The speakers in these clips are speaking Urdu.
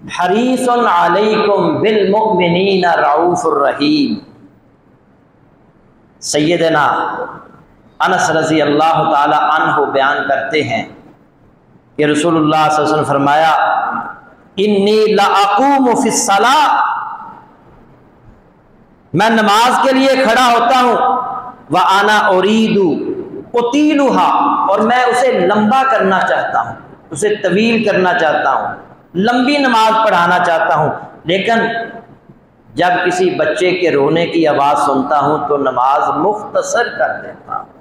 حریص علیکم بالمؤمنین رؤوف الرحیم۔ سیدنا انس رضی اللہ تعالی عنہ بیان کرتے ہیں کہ رسول اللہ صلی اللہ علیہ وسلم فرمایا انی لاقوم فی الصلاۃ، میں نماز کے لیے کھڑا ہوتا ہوں، وانا اريد اطیلها، اور میں اسے لمبا کرنا چاہتا ہوں، اسے طویل کرنا چاہتا ہوں، لمبی نماز پڑھانا چاہتا ہوں، لیکن جب کسی بچے کے رونے کی آواز سنتا ہوں تو نماز مختصر کر دیتا ہوں،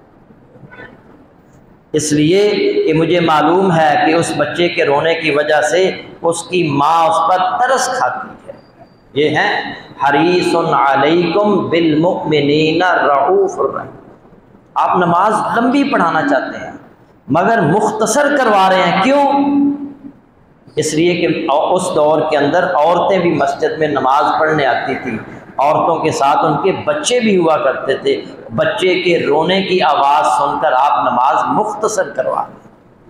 اس لیے کہ مجھے معلوم ہے کہ اس بچے کے رونے کی وجہ سے اس کی ماں اس پر ترس کھاتی ہے۔ یہ ہیں حریص علیکم بالمؤمنین رؤوف الرحیم۔ آپ نماز لمبی پڑھانا چاہتے ہیں مگر مختصر کروا رہے ہیں، کیوں؟ اس لیے کہ اس دور کے اندر عورتیں بھی مسجد میں نماز پڑھنے آتی تھی، عورتوں کے ساتھ ان کے بچے بھی ہوا کرتے تھے، بچے کے رونے کی آواز سن کر آپ نماز مختصر کروا دیں۔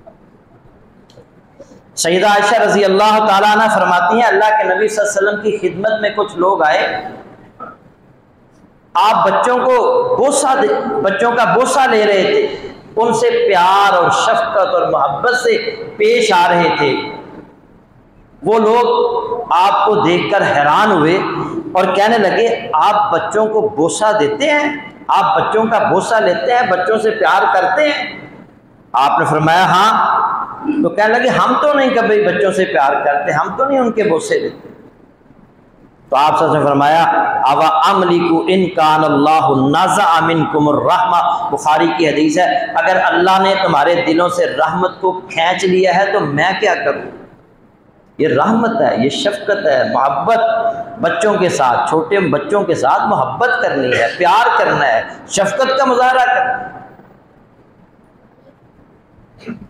سیدہ عائشہ رضی اللہ تعالیٰ عنہ فرماتی ہیں اللہ کے نبی صلی اللہ علیہ وسلم کی خدمت میں کچھ لوگ آئے، آپ بچوں کا بوسہ لے رہے تھے، ان سے پیار اور شفقت اور محبت سے پیش آ رہے تھے۔ وہ لوگ آپ کو دیکھ کر حیران ہوئے اور کہنے لگے آپ بچوں کو بوسہ دیتے ہیں، آپ بچوں کا بوسہ لیتے ہیں، بچوں سے پیار کرتے ہیں؟ آپ نے فرمایا ہاں۔ تو کہنے لگے ہم تو نہیں کبھی بچوں سے پیار کرتے، ہم تو نہیں ان کے بوسے لیتے۔ تو آپ صلی اللہ علیہ وسلم نے فرمایا اوا املک ان کان اللہ نزع منکم الرحمہ، بخاری کی حدیث ہے، اگر اللہ نے تمہارے دلوں سے رحمت کو کھینچ لیا ہے تو میں کیا کروں؟ یہ رحمت ہے، یہ شفقت ہے، محبت بچوں کے ساتھ، چھوٹے بچوں کے ساتھ محبت کرنی ہے، پیار کرنا ہے، شفقت کا مظاہرہ کرنا ہے۔